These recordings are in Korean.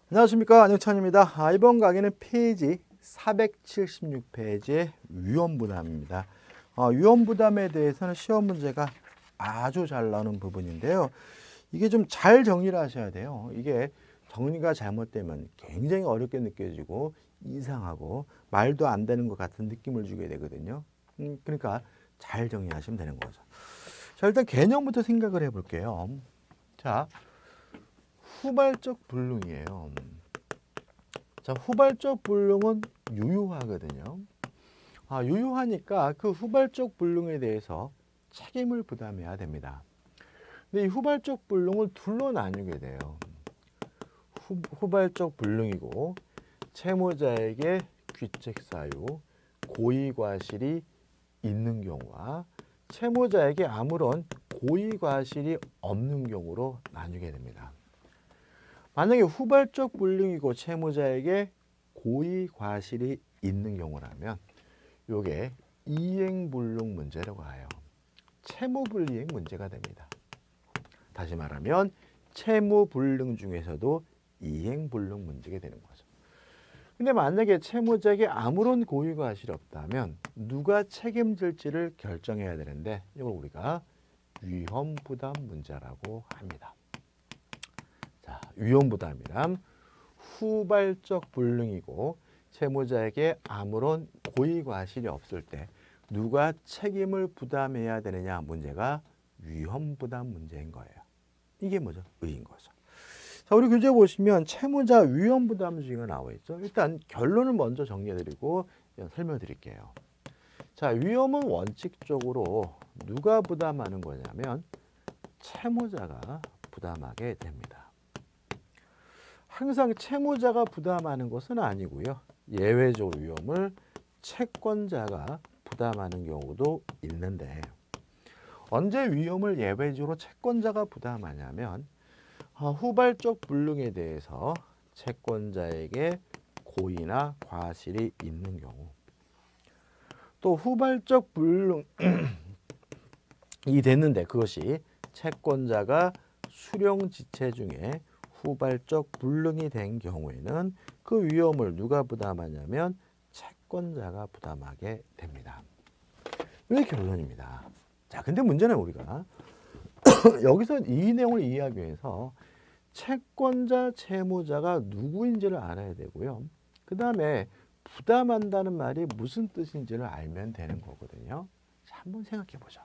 안녕하십니까, 안영찬입니다. 이번 강의는 페이지 476페이지의 위험부담입니다. 위험부담에 대해서는 시험 문제가 아주 잘 나오는 부분인데요. 이게 좀 잘 정리를 하셔야 돼요. 이게 정리가 잘못되면 굉장히 어렵게 느껴지고 이상하고 말도 안 되는 것 같은 느낌을 주게 되거든요. 그러니까 잘 정리하시면 되는 거죠. 자, 일단 개념부터 생각을 해볼게요. 자, 후발적 불능이에요. 자, 후발적 불능은 유효하거든요. 유효하니까 그 후발적 불능에 대해서 책임을 부담해야 됩니다. 근데 이 후발적 불능을 둘로 나누게 돼요. 후발적 불능이고 채무자에게 귀책 사유, 고의 과실이 있는 경우와 채무자에게 아무런 고의 과실이 없는 경우로 나누게 됩니다. 만약에 후발적 불능이고 채무자에게 고의 과실이 있는 경우라면 이게 이행불능 문제라고 해요. 채무불이행 문제가 됩니다. 다시 말하면 채무불능 중에서도 이행불능 문제가 되는 거죠. 근데 만약에 채무자에게 아무런 고의 과실이 없다면 누가 책임질지를 결정해야 되는데 이걸 우리가 위험부담 문제라고 합니다. 자, 위험부담이란 후발적 불능이고 채무자에게 아무런 고의 과실이 없을 때 누가 책임을 부담해야 되느냐 문제가 위험부담 문제인 거예요. 이게 뭐죠? 의인 거죠. 자, 우리 교재 보시면 채무자 위험부담 주의가 나와 있죠. 일단 결론을 먼저 정리해드리고 설명드릴게요. 자, 위험은 원칙적으로 누가 부담하는 거냐면 채무자가 부담하게 됩니다. 항상 채무자가 부담하는 것은 아니고요. 예외적으로 위험을 채권자가 부담하는 경우도 있는데 언제 위험을 예외적으로 채권자가 부담하냐면 후발적 불능에 대해서 채권자에게 고의나 과실이 있는 경우 또 후발적 불능이 됐는데 그것이 채권자가 수령 지체 중에 후발적 불능이 된 경우에는 그 위험을 누가 부담하냐면 채권자가 부담하게 됩니다. 이게 결론입니다. 자, 근데 문제는 우리가 여기서 이 내용을 이해하기 위해서 채권자, 채무자가 누구인지를 알아야 되고요. 그 다음에 부담한다는 말이 무슨 뜻인지를 알면 되는 거거든요. 자, 한번 생각해 보죠.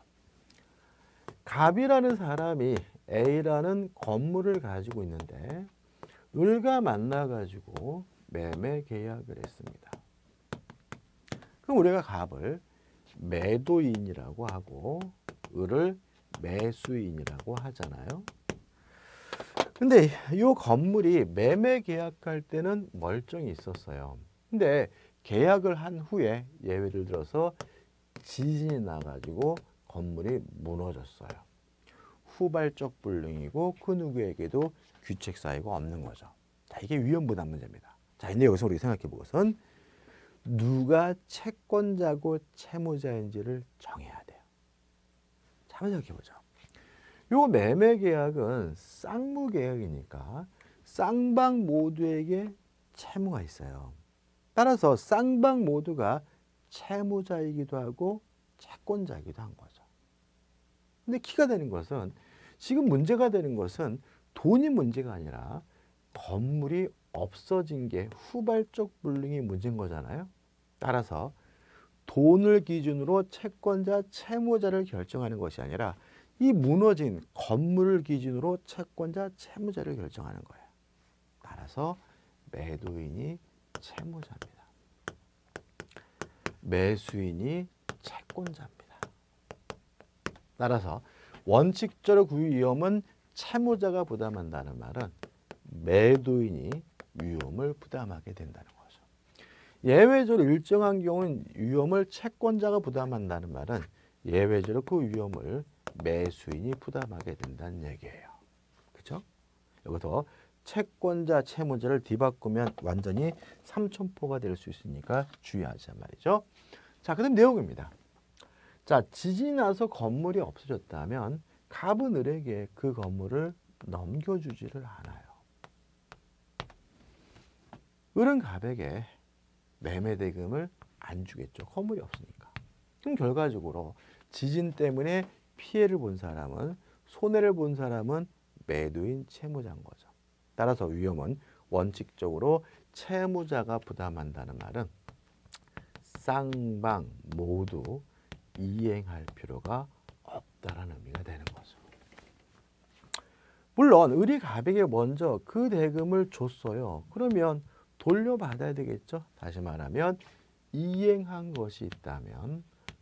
갑이라는 사람이 A라는 건물을 가지고 있는데 을과 만나가지고 매매 계약을 했습니다. 그럼 우리가 갑을 매도인이라고 하고 을을 매수인이라고 하잖아요. 근데 이 건물이 매매 계약할 때는 멀쩡히 있었어요. 근데 계약을 한 후에 예를 들어서 지진이 나가지고 건물이 무너졌어요. 후발적 불능이고 그 누구에게도 귀책 사유가 없는 거죠. 자, 이게 위험부담 문제입니다. 자, 근데 여기서 우리 생각해 보것은 누가 채권자고 채무자인지를 정해야 돼요. 자, 한번 생각해 보죠. 요 매매 계약은 쌍무 계약이니까 쌍방 모두에게 채무가 있어요. 따라서 쌍방 모두가 채무자이기도 하고 채권자이기도 한 거죠. 근데 키가 되는 것은 지금 문제가 되는 것은 돈이 문제가 아니라 건물이 없어진 게 후발적 불능이 문제인 거잖아요. 따라서 돈을 기준으로 채권자, 채무자를 결정하는 것이 아니라 이 무너진 건물을 기준으로 채권자, 채무자를 결정하는 거예요. 따라서 매도인이 채무자입니다. 매수인이 채권자입니다. 따라서 원칙적으로 그 위험은 채무자가 부담한다는 말은 매도인이 위험을 부담하게 된다는 거죠. 예외적으로 일정한 경우는 위험을 채권자가 부담한다는 말은 예외적으로 그 위험을 매수인이 부담하게 된다는 얘기예요. 그렇죠? 여기서 채권자, 채무자를 뒤바꾸면 완전히 삼천포가 될 수 있으니까 주의하자 말이죠. 자, 그다음 내용입니다. 자, 지진이 나서 건물이 없어졌다면 갑은 을에게 그 건물을 넘겨주지를 않아요. 을은 갑에게 매매 대금을 안 주겠죠. 건물이 없으니까. 그럼 결과적으로 지진 때문에 피해를 본 사람은, 손해를 본 사람은 매도인 채무자인 거죠. 따라서 위험은 원칙적으로 채무자가 부담한다는 말은 쌍방 모두 이행할 필요가 없다라는 의미가 되는 거죠. 물론 을이 갑에게 먼저 그 대금을 줬어요. 그러면 돌려받아야 되겠죠. 다시 말하면 이행한 것이 있다면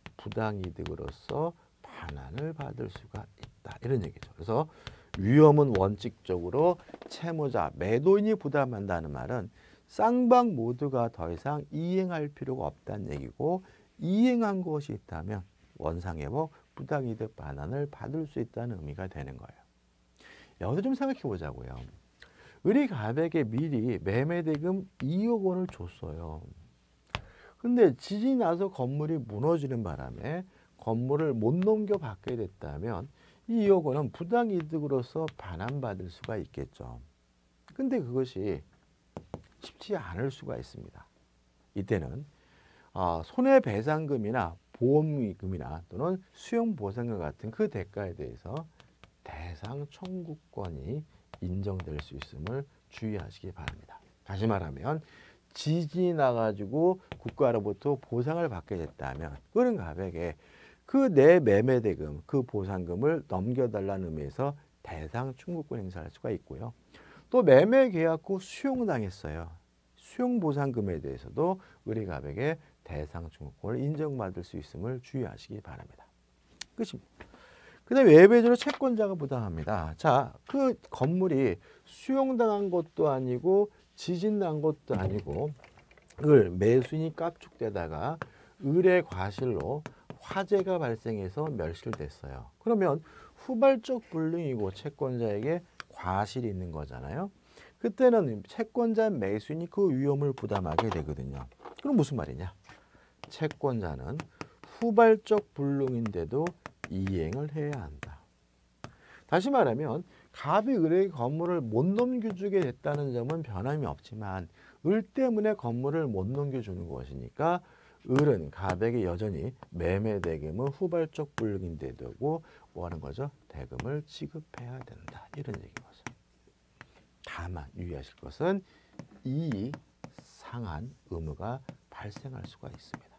부당이득으로서 반환을 받을 수가 있다. 이런 얘기죠. 그래서 위험은 원칙적으로 채무자, 매도인이 부담한다는 말은 쌍방 모두가 더 이상 이행할 필요가 없다는 얘기고, 이행한 것이 있다면 원상회복, 부당이득 반환을 받을 수 있다는 의미가 되는 거예요. 여기서 좀 생각해 보자고요. 을이 갑에게 미리 매매대금 2억 원을 줬어요. 근데 지진이 나서 건물이 무너지는 바람에 건물을 못 넘겨받게 됐다면 이 2억 원은 부당이득으로서 반환받을 수가 있겠죠. 근데 그것이 쉽지 않을 수가 있습니다. 이때는 손해배상금이나 보험금이나 또는 수용보상금 같은 그 대가에 대해서 대상 청구권이 인정될 수 있음을 주의하시기 바랍니다. 다시 말하면 지진이 나가지고 국가로부터 보상을 받게 됐다면 을은 갑에게 그 내 매매대금, 그 보상금을 넘겨달라는 의미에서 대상 청구권 행사할 수가 있고요. 또 매매 계약 후 수용당했어요. 수용보상금에 대해서도 을이 갑에게 대상 청구권을 인정받을 수 있음을 주의하시기 바랍니다. 끝입니다. 그 다음에 외배적으로 채권자가 부담합니다. 자, 그 건물이 수용당한 것도 아니고 지진 난 것도 아니고 을 매수인이 깝죽대다가 을의 과실로 화재가 발생해서 멸실됐어요. 그러면 후발적 불능이고 채권자에게 과실이 있는 거잖아요. 그때는 채권자 매수인이 그 위험을 부담하게 되거든요. 그럼 무슨 말이냐? 채권자는 후발적 불능인데도 이행을 해야 한다. 다시 말하면 갑이 을의 건물을 못 넘겨주게 됐다는 점은 변함이 없지만 을 때문에 건물을 못 넘겨주는 것이니까 을은 갑에게 여전히 매매대금은 후발적 불능인데도 뭐 하는 거죠? 대금을 지급해야 된다. 이런 얘기인 거죠. 다만 유의하실 것은 이 상한 의무가 발생할 수가 있습니다.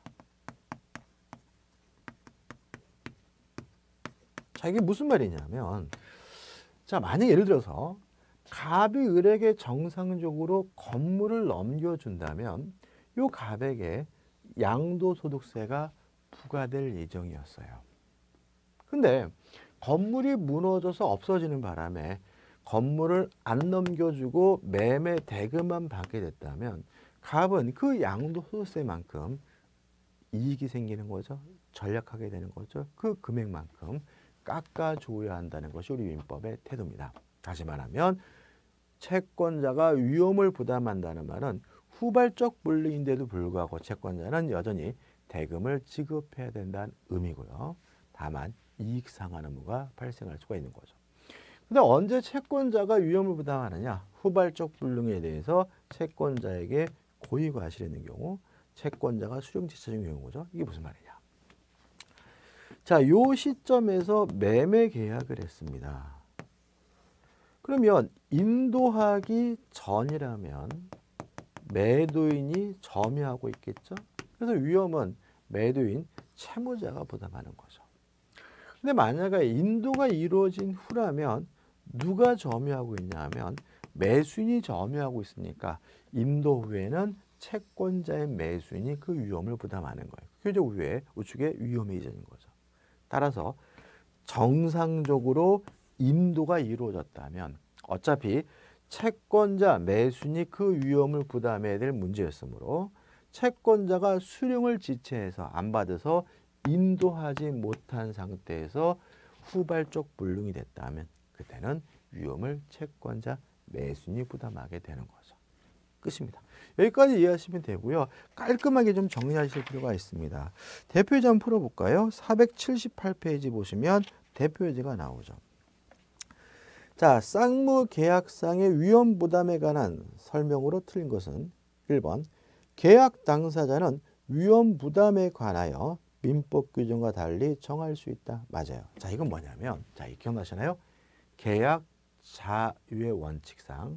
자, 이게 무슨 말이냐면, 자, 만약 예를 들어서 갑이 을에게 정상적으로 건물을 넘겨준다면 요 갑에게 양도소득세가 부과될 예정이었어요. 근데 건물이 무너져서 없어지는 바람에 건물을 안 넘겨주고 매매 대금만 받게 됐다면 갑은 그 양도소득세만큼 이익이 생기는 거죠. 전략하게 되는 거죠. 그 금액만큼 깎아줘야 한다는 것이 우리 민법의 태도입니다. 다시 말하면 채권자가 위험을 부담한다는 말은 후발적 불능인데도 불구하고 채권자는 여전히 대금을 지급해야 된다는 의미고요. 다만 이익 상환 의무가 발생할 수가 있는 거죠. 근데 언제 채권자가 위험을 부담하느냐? 후발적 불능에 대해서 채권자에게 고의 과실이 있는 경우, 채권자가 수령지차적인 경우죠. 이게 무슨 말이냐? 자, 요 시점에서 매매 계약을 했습니다. 그러면 인도하기 전이라면 매도인이 점유하고 있겠죠. 그래서 위험은 매도인 채무자가 부담하는 거죠. 근데 만약에 인도가 이루어진 후라면 누가 점유하고 있냐 하면 매수인이 점유하고 있으니까 인도 후에는 채권자의 매수인이 그 위험을 부담하는 거예요. 교적 후에 우측에 위험의 이전인 거죠. 따라서 정상적으로 인도가 이루어졌다면 어차피 채권자 매수인이 그 위험을 부담해야 될 문제였으므로 채권자가 수령을 지체해서 안 받아서 인도하지 못한 상태에서 후발적 불능이 됐다면 그때는 위험을 채권자 매수인이 부담하게 되는 거죠. 끝입니다. 여기까지 이해하시면 되고요. 깔끔하게 좀 정리하실 필요가 있습니다. 대표예제 한번 풀어볼까요? 478페이지 보시면 대표예제가 나오죠. 자, 쌍무 계약상의 위험 부담에 관한 설명으로 틀린 것은 1번 계약 당사자는 위험 부담에 관하여 민법 규정과 달리 정할 수 있다. 맞아요. 자, 이건 뭐냐면, 자, 이 기억나시나요? 계약 자유의 원칙상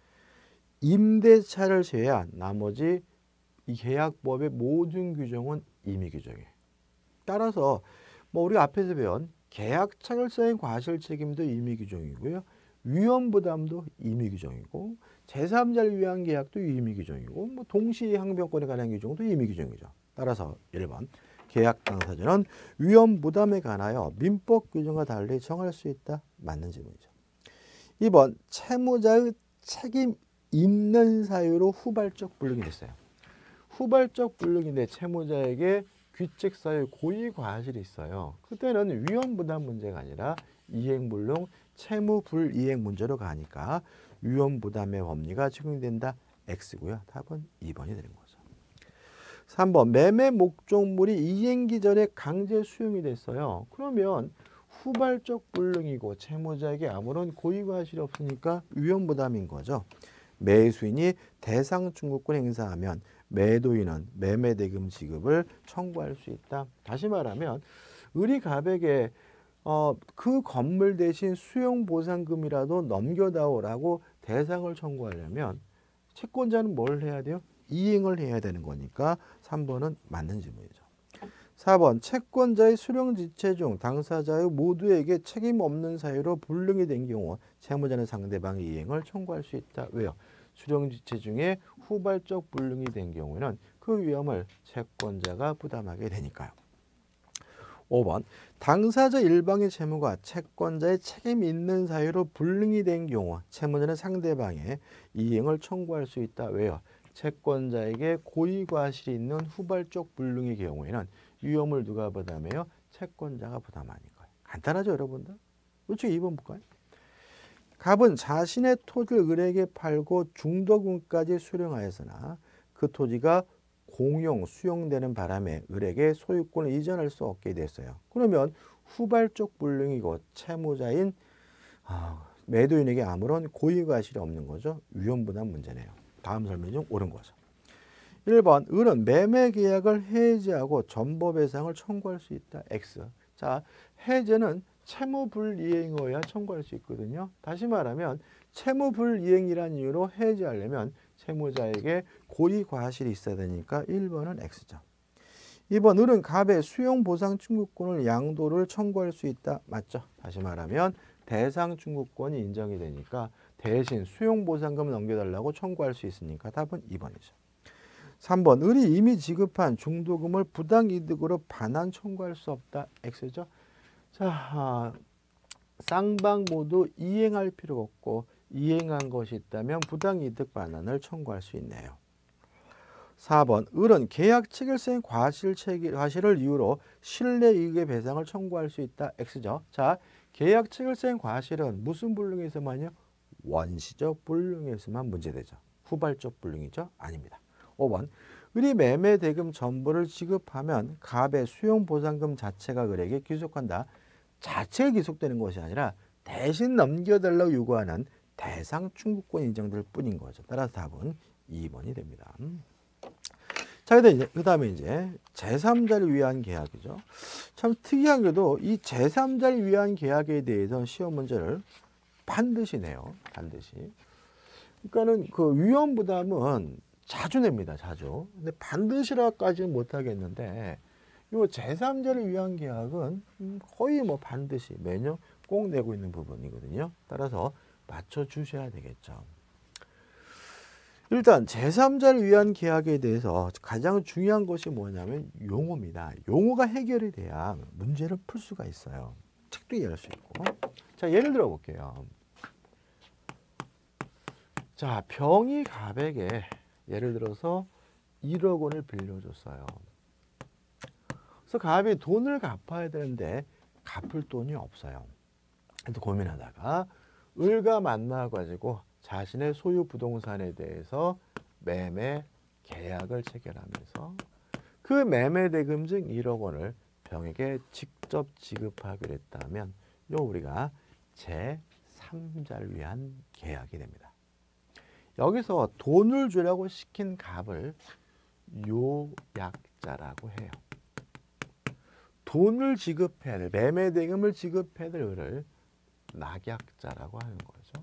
임대차를 제외한 나머지 이 계약법의 모든 규정은 임의 규정이에요. 따라서 뭐 우리가 앞에서 배운 계약차결서의 과실 책임도 임의 규정이고요. 위험 부담도 임의 규정이고 제3자를 위한 계약도 임의 규정이고 뭐 동시 항변권에 관한 규정도 임의 규정이죠. 따라서 1번 계약 당사자는 위험 부담에 관하여 민법 규정과 달리 정할 수 있다. 맞는 질문이죠. 2번 채무자의 책임 있는 사유로 후발적 불능이 됐어요. 후발적 불능인데 채무자에게 귀책 사유 고의 과실이 있어요. 그때는 위험 부담 문제가 아니라 이행불능 채무 불이행 문제로 가니까 위험 부담의 법리가 적용된다. X고요. 답은 2번이 되는 거죠. 3번 매매 목적물이 이행기 전에 강제 수용이 됐어요. 그러면 후발적 불능이고 채무자에게 아무런 고의 과실이 없으니까 위험 부담인 거죠. 매수인이 대상 청구권 행사하면 매도인은 매매대금 지급을 청구할 수 있다. 다시 말하면 의리가백에 그 건물 대신 수용보상금이라도 넘겨다오라고 대상을 청구하려면 채권자는 뭘 해야 돼요? 이행을 해야 되는 거니까 3번은 맞는 질문이죠. 4번 채권자의 수령지체 중 당사자의 모두에게 책임 없는 사유로 불능이 된 경우 채무자는 상대방의 이행을 청구할 수 있다. 왜요? 수령지체 중에 후발적 불능이 된 경우에는 그 위험을 채권자가 부담하게 되니까요. 5번 당사자 일방의 채무가 채권자의 책임 있는 사유로 불능이 된 경우 채무자는 상대방의 이행을 청구할 수 있다. 왜요? 채권자에게 고의 과실이 있는 후발적 불능의 경우에는 위험을 누가 부담해요? 채권자가 부담하는 거예요. 간단하죠, 여러분들? 우측 2번 볼까요? 갑은 자신의 토지를 을에게 팔고 중도금까지 수령하였으나 그 토지가 공용 수용되는 바람에 을에게 소유권을 이전할 수 없게 됐어요. 그러면 후발적 불능이고 채무자인 매도인에게 아무런 고의 과실이 없는 거죠. 위험 부담 문제네요. 다음 설명 중 옳은 거죠. 1번 을은 매매 계약을 해지하고 전보 배상을 청구할 수 있다. X. 자, 해제는 채무 불이행이어야 청구할 수 있거든요. 다시 말하면 채무 불이행이라는 이유로 해지하려면 채무자에게 고의 과실이 있어야 되니까 1번은 X죠. 2번 을은 갑의 수용 보상 청구권을 양도를 청구할 수 있다. 맞죠? 다시 말하면 대상 청구권이 인정이 되니까 대신 수용 보상금을 넘겨달라고 청구할 수 있으니까 답은 2번이죠. 3번 을이 이미 지급한 중도금을 부당이득으로 반환 청구할 수 없다. X죠. 자, 쌍방 모두 이행할 필요가 없고 이행한 것이 있다면 부당이득 반환을 청구할 수 있네요. 4번 을은 계약 체결성 과실을 이유로 실내이익의 배상을 청구할 수 있다. X죠. 자, 계약 체결성 과실은 무슨 불능에서만요? 원시적 불능에서만 문제되죠. 후발적 불능이죠? 아닙니다. 5번 을이 매매 대금 전부를 지급하면 갑의 수용 보상금 자체가 을에게 귀속한다. 자체가 귀속되는 것이 아니라 대신 넘겨달라고 요구하는 대상 청구권 인정될 뿐인 거죠. 따라서 답은 2번이 됩니다. 자, 그 다음에 이제 제3자를 위한 계약이죠. 참 특이한 게도 이 제3자를 위한 계약에 대해서 시험 문제를 반드시 내요. 반드시. 그러니까는 그 위험 부담은 자주 냅니다. 자주. 근데 반드시라까지는 못하겠는데 이 제3자를 위한 계약은 거의 뭐 반드시 매년 꼭 내고 있는 부분이거든요. 따라서 맞춰주셔야 되겠죠. 일단 제3자를 위한 계약에 대해서 가장 중요한 것이 뭐냐면 용어입니다. 용어가 해결이 돼야 문제를 풀 수가 있어요. 책도 이해할 수 있고. 자, 예를 들어 볼게요. 자, 병이 갑에게 예를 들어서 1억 원을 빌려줬어요. 그래서 갑이 돈을 갚아야 되는데 갚을 돈이 없어요. 그래서 고민하다가 을과 만나가지고 자신의 소유 부동산에 대해서 매매 계약을 체결하면서 그 매매 대금증 1억 원을 병에게 직접 지급하기로 했다면 요 우리가 제3자를 위한 계약이 됩니다. 여기서 돈을 주라고 시킨 갑을 요약자라고 해요. 돈을 지급해야 될, 매매 대금을 지급해야 될 을을 낙약자라고 하는 거죠.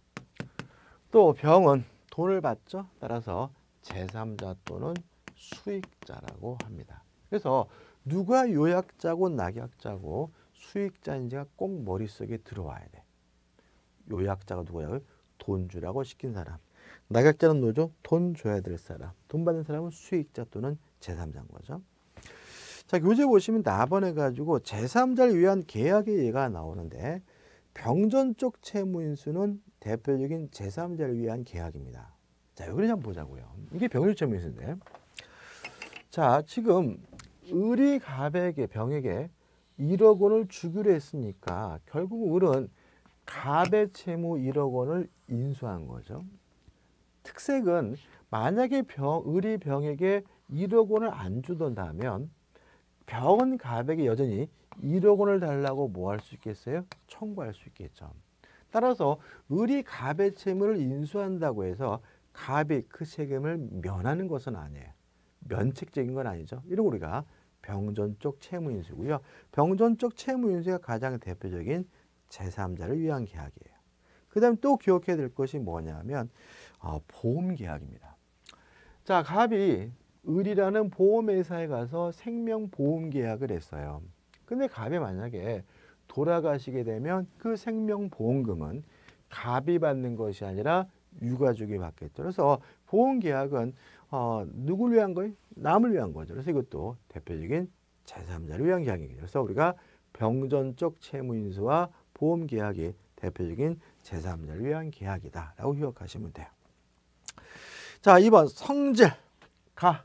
또 병은 돈을 받죠. 따라서 제3자 또는 수익자라고 합니다. 그래서 누가 요약자고 낙약자고 수익자인지가 꼭 머릿속에 들어와야 돼. 요약자가 누구야? 돈 주라고 시킨 사람. 낙약자는 누구죠? 돈 줘야 될 사람. 돈 받는 사람은 수익자 또는 제3자인 거죠. 자, 교재 보시면 나번해가지고 제3자를 위한 계약의 예가 나오는데 병전적 채무인수는 대표적인 제3자를 위한 계약입니다. 자, 여기를 한번 보자고요. 이게 병전적 채무인수인데, 자, 지금 을이 갑에게, 병에게 1억 원을 주기로 했으니까 결국 을은 갑의 채무 1억 원을 인수한 거죠. 특색은 만약에 을이 병에게 1억 원을 안 주던다면 병은 갑에게 여전히 1억 원을 달라고 뭐 할 수 있겠어요? 청구할 수 있겠죠. 따라서 을이 갑의 채무를 인수한다고 해서 갑이 그 책임을 면하는 것은 아니에요. 면책적인 건 아니죠. 이런 우리가 병전적 채무인수고요. 병전적 채무인수가 가장 대표적인 제3자를 위한 계약이에요. 그 다음에 또 기억해야 될 것이 뭐냐면 보험계약입니다. 자, 갑이 을이라는 보험회사에 가서 생명보험계약을 했어요. 근데 갑이 만약에 돌아가시게 되면 그 생명보험금은 갑이 받는 것이 아니라 유가족이 받겠죠. 그래서 보험계약은 누구를 위한 거예요? 남을 위한 거죠. 그래서 이것도 대표적인 제3자를 위한 계약이에요. 그래서 우리가 병전적 채무인수와 보험계약이 대표적인 제3자를 위한 계약이다라고 기억하시면 돼요. 자, 2번 성질, 가.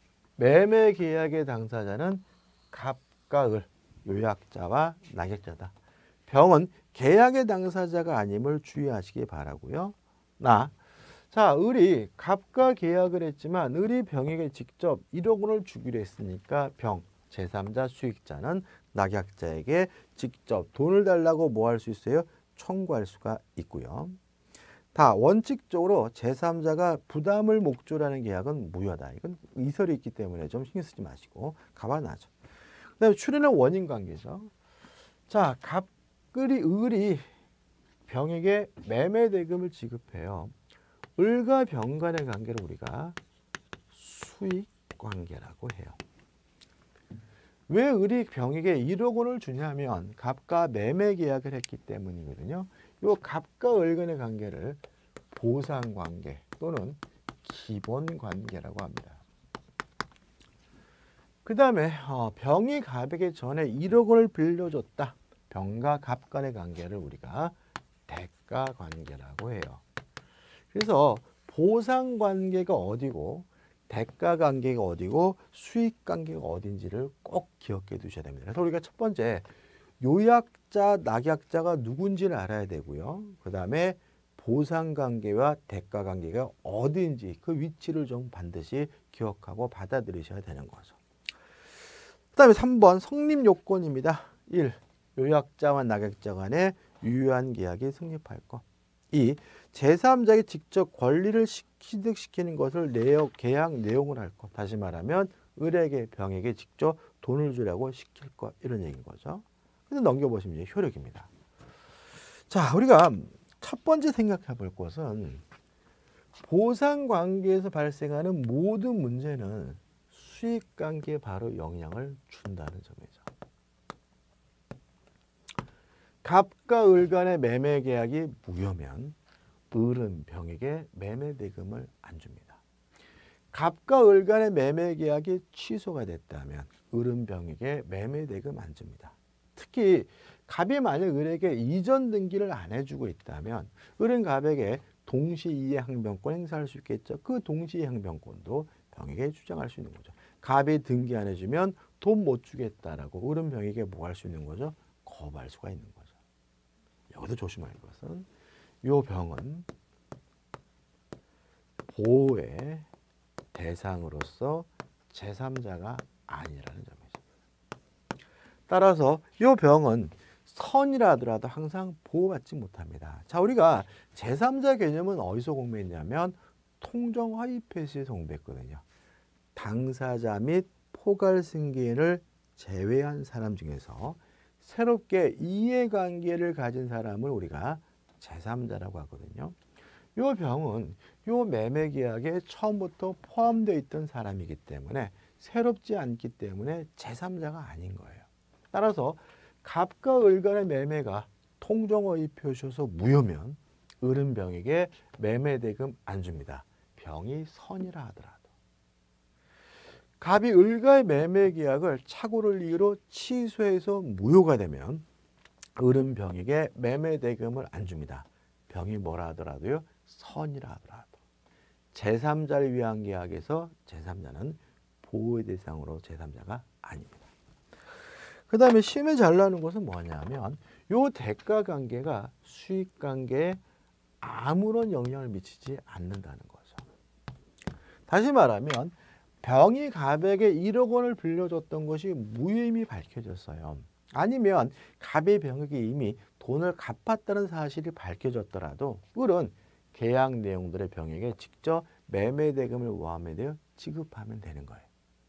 매매계약의 당사자는 갑과 을, 요약자와 낙약자다. 병은 계약의 당사자가 아님을 주의하시기 바라고요. 자, 을이 갑과 계약을 했지만 을이 병에게 직접 1억 원을 주기로 했으니까 병, 제3자 수익자는 낙약자에게 직접 돈을 달라고 뭐 할 수 있어요? 청구할 수가 있고요. 다 원칙적으로 제3자가 부담을 목적으로 하는 계약은 무효다. 이건 이설이 있기 때문에 좀 신경 쓰지 마시고 감안하죠. 그 다음에 출현의 원인 관계죠. 자, 을이 병에게 매매 대금을 지급해요. 을과 병 간의 관계를 우리가 수익 관계라고 해요. 왜 을이 병에게 1억 원을 주냐면 갑과 매매 계약을 했기 때문이거든요. 이 갑과 을 간의 관계를 보상관계 또는 기본관계라고 합니다. 그 다음에 병이 갑에게 전에 1억 원을 빌려줬다. 병과 갑 간의 관계를 우리가 대가관계라고 해요. 그래서 보상관계가 어디고 대가관계가 어디고 수익관계가 어딘지를 꼭 기억해 두셔야 됩니다. 그래서 우리가 첫 번째 요약자, 낙약자가 누군지를 알아야 되고요. 그 다음에 보상관계와 대가관계가 어디인지 그 위치를 좀 반드시 기억하고 받아들이셔야 되는 거죠. 그 다음에 3번 성립요건입니다. 1. 요약자와 낙약자 간의 유효한 계약이 성립할 것. 2. 제3자에게 직접 권리를 취득시키는 것을 계약 내용을 할 것. 다시 말하면 을에게 병에게 직접 돈을 주라고 시킬 것. 이런 얘기인 거죠. 그래서 넘겨보시면 이제 효력입니다. 자, 우리가 첫 번째 생각해 볼 것은 보상관계에서 발생하는 모든 문제는 수익관계에 바로 영향을 준다는 점이죠. 갑과 을 간의 매매 계약이 무효면 을은 병에게 매매 대금을 안 줍니다. 갑과 을 간의 매매 계약이 취소가 됐다면 을은 병에게 매매 대금 안 줍니다. 특히 갑이 만약 을에게 이전 등기를 안 해주고 있다면 을은 갑에게 동시이해 항변권 행사할 수 있겠죠. 그 동시이해 항변권도 병에게 주장할 수 있는 거죠. 갑이 등기 안 해주면 돈 못 주겠다라고 을은 병에게 뭐 할 수 있는 거죠? 거부할 수가 있는 거죠. 여기서 조심할 것은 이 병은 보호의 대상으로서 제3자가 아니라는 점이죠. 따라서 이 병은 선이라 하더라도 항상 보호받지 못합니다. 자, 우리가 제3자 개념은 어디서 공부했냐면 통정하위 표시에서 공부했거든요. 당사자 및 포괄 승계인을 제외한 사람 중에서 새롭게 이해관계를 가진 사람을 우리가 제3자라고 하거든요. 요 병은 요 매매계약에 처음부터 포함되어 있던 사람이기 때문에 새롭지 않기 때문에 제3자가 아닌 거예요. 따라서 갑과 을 간의 매매가 통정어휘 표시여서 무효면 을은 병에게 매매대금 안 줍니다. 병이 선이라 하더라도. 갑이 을과의 매매계약을 착오를 이유로 취소해서 무효가 되면 을은 병에게 매매대금을 안 줍니다. 병이 뭐라 하더라도요. 선이라 하더라도. 제3자를 위한 계약에서 제3자는 보호의 대상으로 제3자가 아닙니다. 그 다음에 시험에 잘 나오는 것은 뭐냐면 요 대가관계가 수익관계에 아무런 영향을 미치지 않는다는 거죠. 다시 말하면 병이 갑에게 1억 원을 빌려줬던 것이 무혐의 밝혀졌어요. 아니면 갑이 병에게 이미 돈을 갚았다는 사실이 밝혀졌더라도 을은 계약 내용들의 병에게 직접 매매대금을 우함에 대해 지급하면 되는 거예요.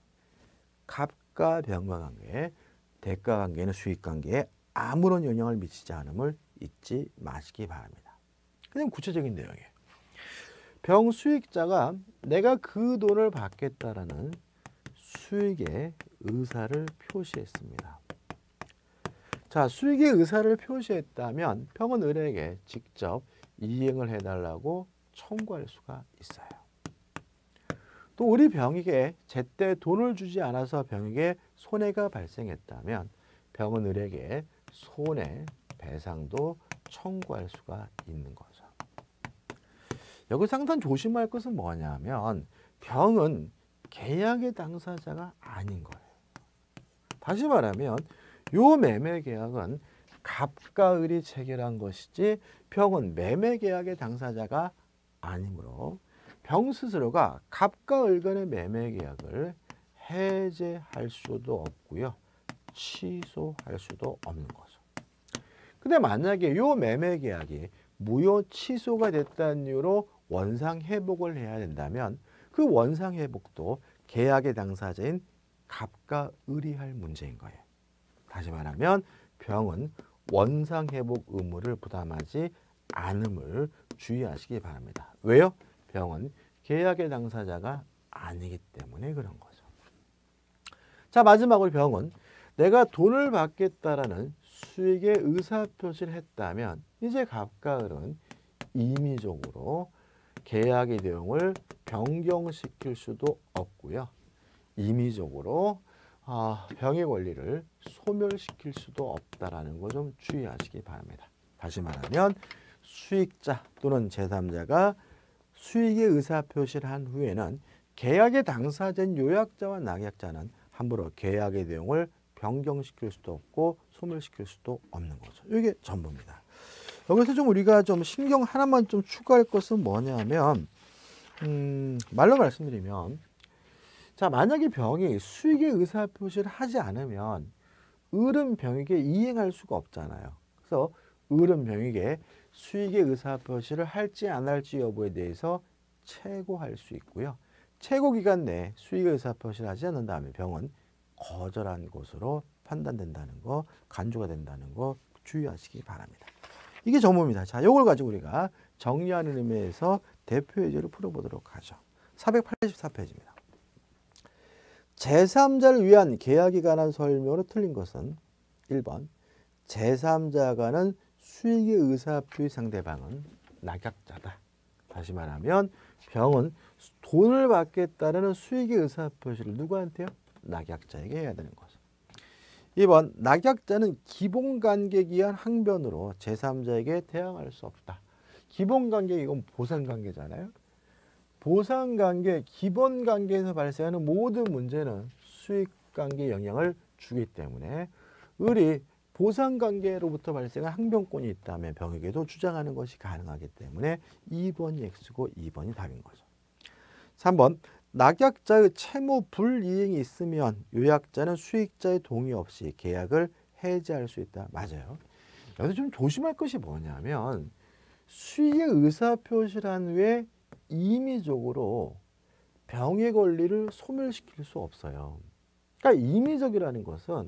갑과 병과 관계, 대가관계는 수익관계에 아무런 영향을 미치지 않음을 잊지 마시기 바랍니다. 그냥 구체적인 내용이에요. 병 수익자가 내가 그 돈을 받겠다라는 수익의 의사를 표시했습니다. 자, 수익의 의사를 표시했다면 병은 을에게 직접 이행을 해달라고 청구할 수가 있어요. 또 우리 병에게 제때 돈을 주지 않아서 병에게 손해가 발생했다면 병은 을에게 손해배상도 청구할 수가 있는 거죠. 여기서 항상 조심할 것은 뭐냐면 병은 계약의 당사자가 아닌 거예요. 다시 말하면 요 매매계약은 갑과 을이 체결한 것이지 병은 매매계약의 당사자가 아니므로 병 스스로가 갑과 을 간의 매매계약을 해제할 수도 없고요. 취소할 수도 없는 거죠. 근데 만약에 요 매매계약이 무효 취소가 됐다는 이유로 원상회복을 해야 된다면 그 원상회복도 계약의 당사자인 갑과 을이 할 문제인 거예요. 다시 말하면 병은 원상회복 의무를 부담하지 않음을 주의하시기 바랍니다. 왜요? 병은 계약의 당사자가 아니기 때문에 그런 거죠. 자, 마지막으로 병은 내가 돈을 받겠다라는 수익의 의사표시를 했다면 이제 갑과 을은 임의적으로 계약의 내용을 변경시킬 수도 없고요. 임의적으로 병의 권리를 소멸시킬 수도 없다라는 거 좀 주의하시기 바랍니다. 다시 말하면 수익자 또는 제3자가 수익의 의사표시를 한 후에는 계약의 당사자인 요약자와 낙약자는 함부로 계약의 내용을 변경시킬 수도 없고 소멸시킬 수도 없는 거죠. 이게 전부입니다. 여기서 좀 우리가 좀 신경 하나만 좀 추가할 것은 뭐냐면 말로 말씀드리면 자, 만약에 병이 수익의 의사표시를 하지 않으면 을은 병에게 이행할 수가 없잖아요. 그래서 을은 병에게 수익의 의사표시를 할지 안 할지 여부에 대해서 최고할 수 있고요. 최고 기간 내에 수익의 의사표시를 하지 않는다면 병은 거절한 것으로 판단된다는 거, 간주가 된다는 거 주의하시기 바랍니다. 이게 전부입니다. 자, 이걸 가지고 우리가 정리하는 의미에서 대표 예제를 풀어보도록 하죠. 484페이지입니다. 제3자를 위한 계약에 관한 설명으로 틀린 것은 1번 제3자가는 수익의 의사표시 상대방은 낙약자다. 다시 말하면 병은 돈을 받겠다는 수익의 의사표시를 누구한테요? 낙약자에게 해야 되는 거죠. 2번 낙약자는 기본관계에 의한 항변으로 제3자에게 대항할 수 없다. 기본관계 이건 보상관계잖아요. 보상관계, 기본관계에서 발생하는 모든 문제는 수익관계에 영향을 주기 때문에 을이 보상관계로부터 발생한 항변권이 있다면 병에게도 주장하는 것이 가능하기 때문에 2번이 X고 2번이 답인 거죠. 3번 낙약자의 채무 불이행이 있으면 요약자는 수익자의 동의 없이 계약을 해지할 수 있다. 맞아요. 여기서 좀 조심할 것이 뭐냐면 수익의 의사표시란 후에 임의적으로 병의 권리를 소멸시킬 수 없어요. 그러니까 임의적이라는 것은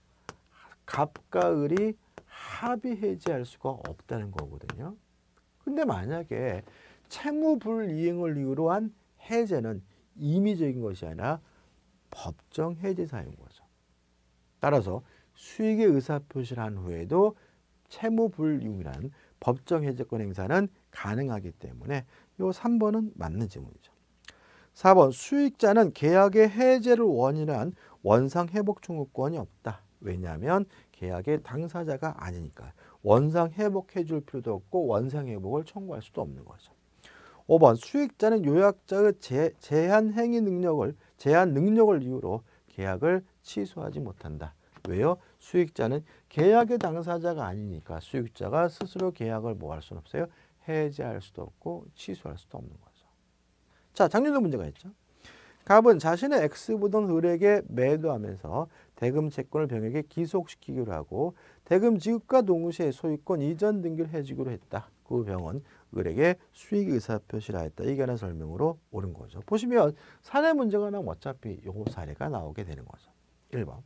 갑과 을이 합의 해지할 수가 없다는 거거든요. 근데 만약에 채무불이행을 이유로 한 해제는 임의적인 것이 아니라 법정 해제사유인 거죠. 따라서 수익의 의사표시를 한 후에도 채무불이행이라는 법정 해제권 행사는 가능하기 때문에 이 3번은 맞는 질문이죠. 4번 수익자는 계약의 해제를 원인한 원상회복 청구권이 없다. 왜냐하면 계약의 당사자가 아니니까 원상회복해 줄 필요도 없고 원상회복을 청구할 수도 없는 거죠. 5번 수익자는 요약자의 제한 능력을 이유로 계약을 취소하지 못한다. 왜요? 수익자는 계약의 당사자가 아니니까 수익자가 스스로 계약을 뭐 할 수는 없어요? 해제할 수도 없고 취소할 수도 없는 거죠. 자, 작년도 문제가 있죠. 갑은 자신의 X부동 을에게 매도하면서 대금 채권을 병에게 기속시키기로 하고 대금 지급과 동시에 소유권 이전 등기를 해주기로 했다. 그 병은 을에게 수익 의사표시를 하였다. 이게 하나 설명으로 옳은 거죠. 보시면 사례 문제가 나오면 어차피 요 사례가 나오게 되는 거죠. 1번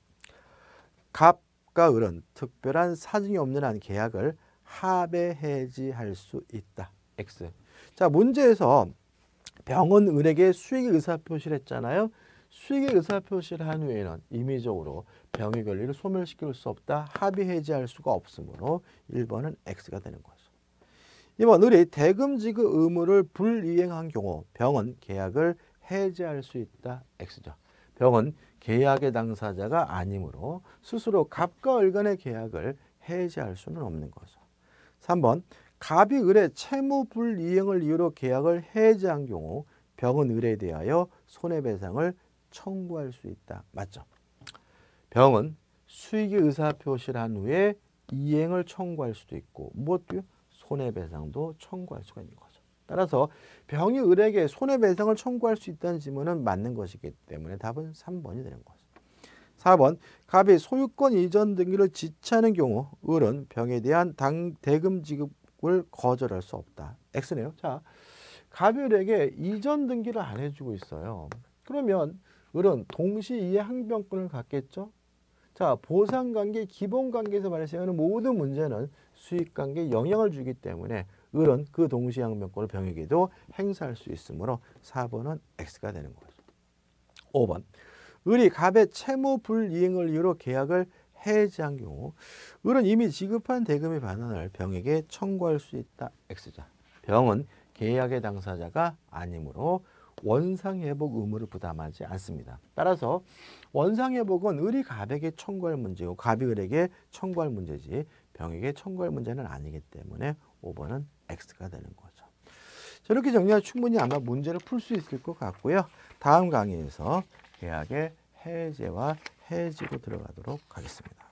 갑과 을은 특별한 사정이 없는 한 계약을 합의 해지할 수 있다. X. 자, 문제에서 병은 을에게 수익의 의사표시를 했잖아요. 수익의 의사표시를 한 후에는 임의적으로 병의 권리를 소멸시킬 수 없다. 합의 해지할 수가 없으므로 1번은 X가 되는 거죠. 2번 을이 대금 지급 의무를 불이행한 경우 병은 계약을 해지할 수 있다. X죠. 병은 계약의 당사자가 아니므로 스스로 갑과 을 간의 계약을 해지할 수는 없는 거죠. 3번 갑이 을의 채무 불이행을 이유로 계약을 해지한 경우 병은 을에 대하여 손해배상을 청구할 수 있다. 맞죠? 병은 수익의 의사표시를 한 후에 이행을 청구할 수도 있고 무엇도요? 손해배상도 청구할 수가 있는 거죠. 따라서 병이 을에게 손해배상을 청구할 수 있다는 질문은 맞는 것이기 때문에 답은 3번이 되는 거죠. 4번 갑이 소유권 이전 등기를 지체하는 경우 을은 병에 대한 대금 지급을 거절할 수 없다. X네요. 자, 갑이 을에게 이전 등기를 안 해주고 있어요. 그러면 을은 동시이해 항변권을 갖겠죠. 자, 보상관계, 기본관계에서 발생하는 모든 문제는 수익관계에 영향을 주기 때문에 을은 그 동시이해 항변권을 병에게도 행사할 수 있으므로 4번은 X가 되는 거죠. 5번 을이 갑의 채무 불이행을 이유로 계약을 해지한 경우 을은 이미 지급한 대금의 반환을 병에게 청구할 수 있다. X자. 병은 계약의 당사자가 아니므로 원상회복 의무를 부담하지 않습니다. 따라서 원상회복은 을이 갑에게 청구할 문제고 갑이 을에게 청구할 문제지 병에게 청구할 문제는 아니기 때문에 5번은 X가 되는 거죠. 저렇게 정리하면 충분히 아마 문제를 풀 수 있을 것 같고요. 다음 강의에서 계약의 해제와 해지로 들어가도록 하겠습니다.